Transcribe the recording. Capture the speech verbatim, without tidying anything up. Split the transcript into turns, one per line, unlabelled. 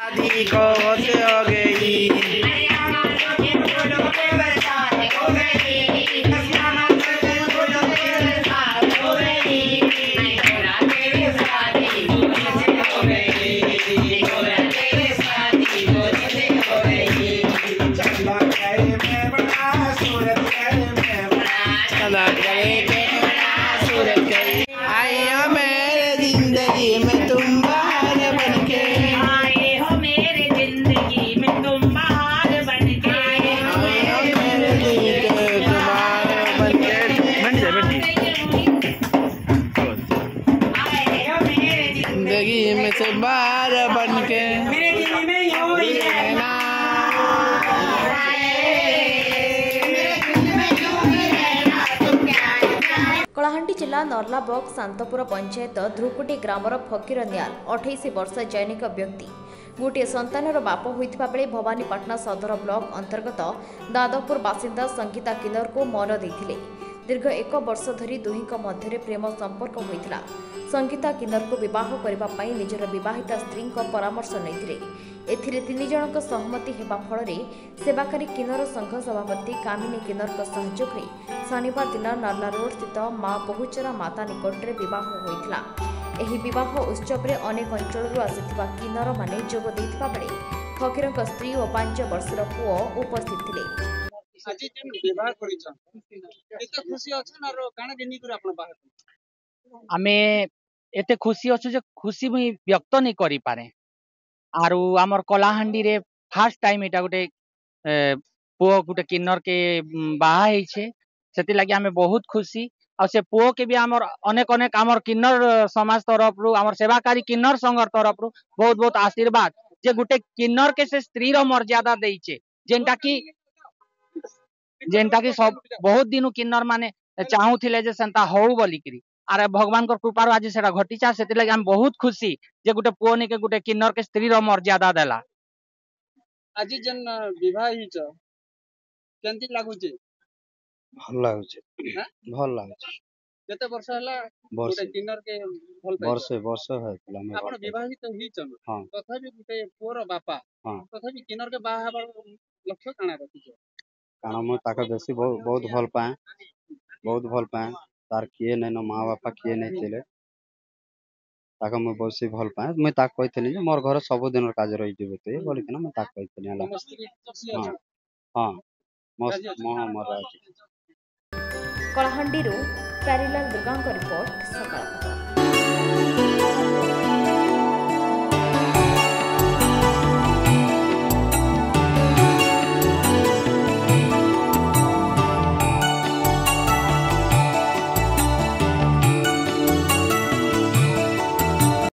शादी को हो गई आया मेरे जिंदगी में तुम बाहर बनके आए हो मेरे जिंदगी में तुम बाहर बनके आए हो मेरे जिंदगी में से बाहर बनके मेरे दिल में यूं ही रहना
कलाहांडी जिला नर्ला ब्लॉक शांतपुर पंचायत ध्रुकुटी ग्रामर फकीर नियाल अठाईस वर्ष जैनिक व्यक्ति गोटे संतानर बाप होइथिबा बेले भवानीपाटना सदर ब्लॉक अंतर्गत दादपुर बासिंदा संगीता किन्नर को मन देथिले। दीर्घ एक वर्ष धरी दुहिंक मध्य प्रेम संपर्क होइथिला। संगीता किन्नर को विवाह करबा पई निजर विवाहिता स्त्री परामर्श नैथिले। एथिरे तीन जनक सहमति हेबा फଳରେ सेवाकारी किन्नर संघ सभापति कामिनी किन्नर सहयोग शनिवार दिन नाला रोड स्थित मां बहुचरा माता निकट में विवाह होइथिला। एही विवाह उत्सव में अनेक अंचल आसिथिबा किन्नर माने जोग दैथिबा बेले फकीरक स्त्री और पांच वर्षर पुओ उपस्थित थिले।
आज जेन विवाह करिछन एते खुशी अछन और काना देनी कर आपण बाहर
आमे एते खुशी अछु जे खुशी मुई व्यक्त नहीं करि पारे आरु आमर कलाहांडी रे फर्स्ट टाइम एटा गोटे पुओ गोटे किन्नर के बाहा हेछे सेति लागि आमे बहुत खुशी आ से पुओ के भी आमर अनेक अनेक आमर किन्नर समाज तरफ रु आमर सेवाकारी किन्नर संघर तरफ रु बहुत बहुत आशीर्वाद जे गोटे किन्नर के से स्त्री रो मर्यादा देइछे जेनटा की जेनटा की सब बहुत दिन किन्नर माने चाहूथिले जे सेंता हो बोलिकरी अरे भगवान को कृपा आज सेटा घटीचा सेति लागि हम बहुत खुशी जे गोटे पुओ नि के गोटे किन्नर के स्त्री रो मर्यादा देला।
आज जन विवाह हिच केंति लागु छे
भल लागु छे भल लागु छे
केते वर्ष हला गोटे किन्नर के भल पाइ
वर्ष वर्ष हेतला हम
आपण विवाहित हिचन
हां
तथापि गोटे पुओर बापा
हां
तथापि किन्नर के बाहा लक्ष्य काना रखिछ
काना म ताका बेसी बहुत भल पाए बहुत भल पाए तार किए नै न मां बापा किए नै थिले ताका म बेसी भल पाए मैं ताक कहितली जे मोर घर सब दिन काज रहि दिबे ते बोली के ना मैं ताक कहितली हला हां हां मस्त मोह मोर
कलाहांडी रो प्यारीलाल दुर्गा रिपोर्ट सकाळ।